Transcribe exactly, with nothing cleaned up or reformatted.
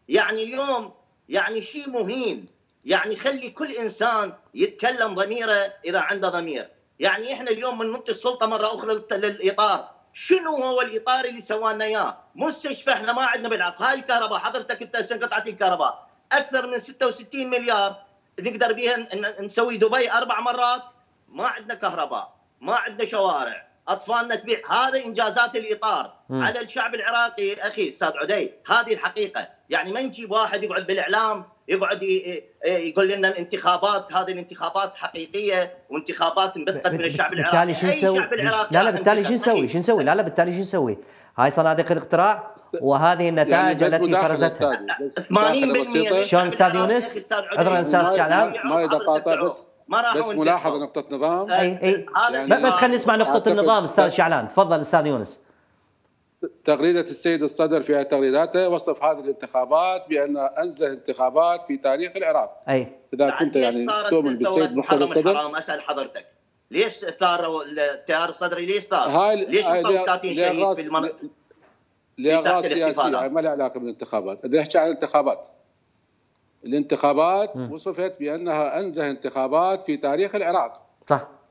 يعني اليوم يعني شيء مهين، يعني خلي كل انسان يتكلم ضميره اذا عنده ضمير. يعني احنا اليوم بننط السلطه مره اخرى للاطار، شنو هو الاطار اللي سوانا اياه؟ مستشفى احنا ما عندنا بالعراق، هاي الكهرباء حضرتك انت انقطعت الكهرباء اكثر من ستة وستين مليار نقدر بها نسوي دبي اربع مرات، ما عندنا كهرباء، ما عندنا شوارع، اطفالنا تبيع. هذا انجازات الاطار م. على الشعب العراقي اخي استاذ عدي، هذه الحقيقه. يعني ما نجيب واحد يقعد بالاعلام يقعد يقول لنا الانتخابات، هذه الانتخابات حقيقيه وانتخابات انبثقت من الشعب العراقي. بالتالي شو نسوي؟ لا لا بالتالي شو نسوي؟ شو نسوي؟ لا لا بالتالي شو نسوي؟ هاي صناديق الاقتراع وهذه النتائج يعني التي فرزتها ثمانين بالمئة. شلون استاذ يونس؟ عذرا استاذ شعلان ما اذا قاطع بس ما راح بس ملاحظه نقطه نظام. اي اي يعني بس خلينا نسمع نقطه النظام استاذ شعلان. تفضل استاذ يونس. تغريده السيد الصدر في تغريداته وصف هذه الانتخابات بانها انزه انتخابات في تاريخ العراق. اي اذا كنت يعني تؤمن بالسيد مرتضى الصدر. حرام اسال حضرتك ليش ثار التيار الصدري؟ ليش ثار؟ هاي ليش ثلاثين شهيد في المنطقه؟ لاغراض سياسيه ما لها علاقه بالانتخابات. بدي احكي عن الانتخابات. الانتخابات م. وصفت بانها انزه انتخابات في تاريخ العراق. صح.